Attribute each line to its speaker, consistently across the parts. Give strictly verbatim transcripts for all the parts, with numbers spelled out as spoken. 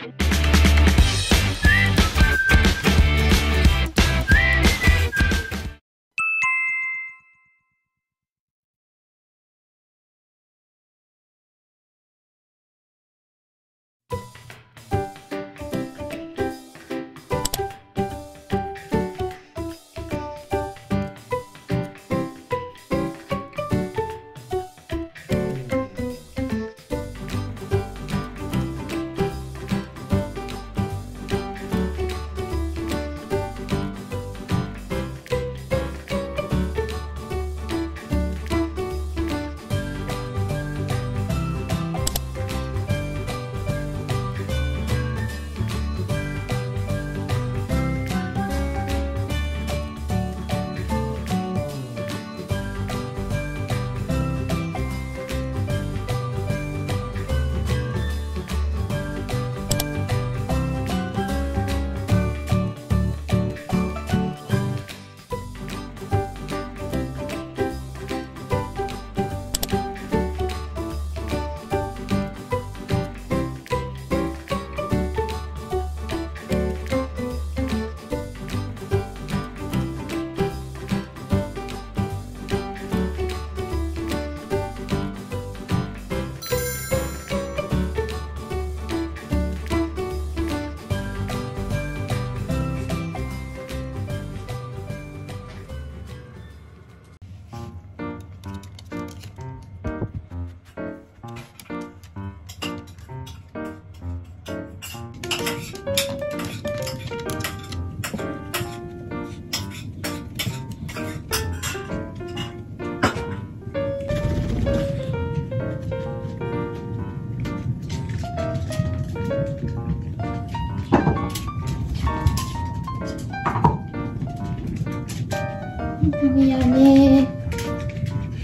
Speaker 1: 食べようね。はい、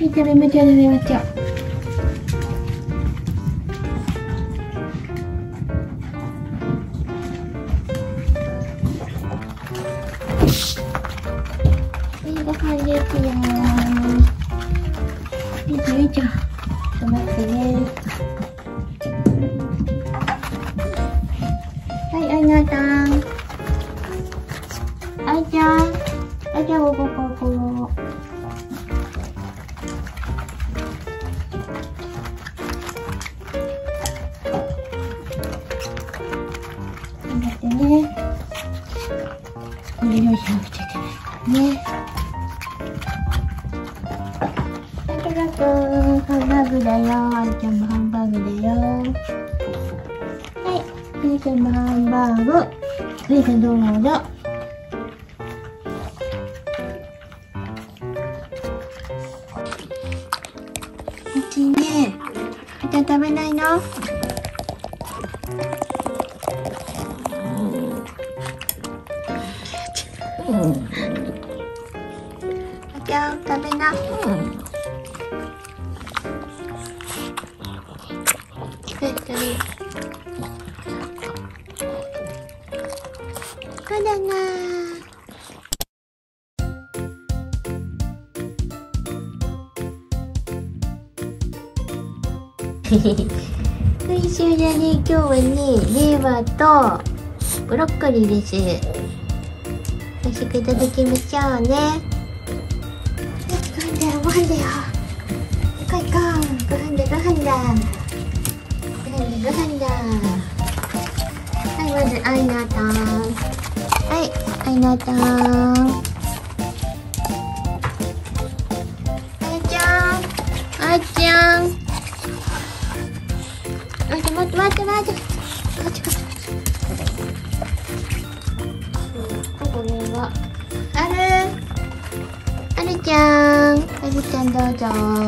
Speaker 1: 食べましょう、食べましょう。はい、ご飯ですよ。よいしょよいしょ。ちょっと待ってね。はい、あいなさん。あいちゃん。あいちゃん、ここ、ここ。頑張ってね。これ用意しなくちゃいけないからね。さくらくん、ハンバーグだよ。あいちゃんもハンバーグだよ。はい、あいちゃんもハンバーグ。あいちゃんどうぞ。いいね。あいちゃん食べないの？うん。あいちゃん食べな。うん。そうだな。美味しいだね。今日はね、レバーとブロッコリーです。美味しくいただきましょうね。ご飯だよ、ご飯だよ。行こう行こう。ご飯だ、ご飯だ。ご飯だ、ご飯だ。はい、まずアイナタン。はい、アイナタン。あいちゃん、あいちゃん。待って待って待って待って。こっちこっち。これはあるあるちゃん、あるちゃんどうぞ。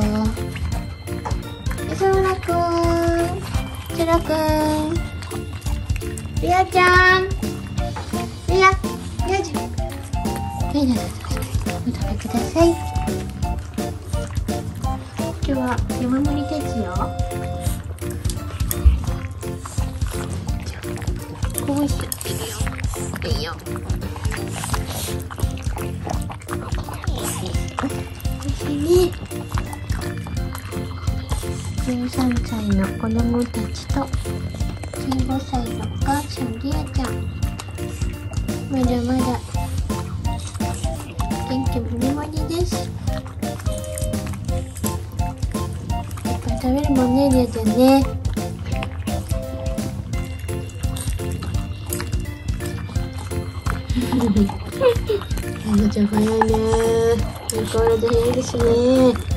Speaker 1: そらくん、そらくん、リアちゃん、リア、リアちゃん。はい、どうぞお食べください。今日は山盛りですよ。こうしてるよ。いいよ。おいしいね。じゅうさんさいの子供たちとじゅうごさいのお母ちゃん、リアちゃん、まだまだ元気もりもりです。いっぱい食べるもんね、リアちゃんね。リアちゃん早いね。相変わらず早いですね。